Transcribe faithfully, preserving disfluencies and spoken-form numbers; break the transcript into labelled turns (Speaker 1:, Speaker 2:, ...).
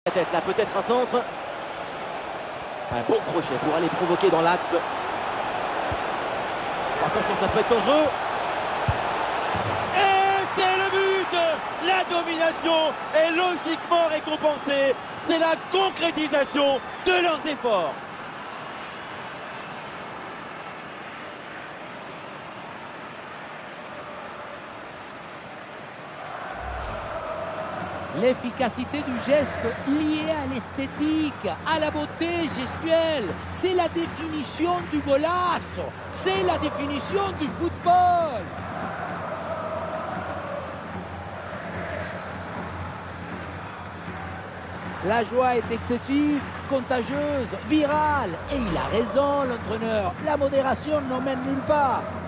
Speaker 1: La tête là, peut-être un centre. Un bon crochet pour aller provoquer dans l'axe. Attention, ça peut être dangereux. Et c'est le but. La domination est logiquement récompensée. C'est la concrétisation de leurs efforts.
Speaker 2: L'efficacité du geste liée à l'esthétique, à la beauté gestuelle, c'est la définition du golasso, c'est la définition du football. La joie est excessive, contagieuse, virale, et il a raison l'entraîneur, la modération n'emmène nulle part.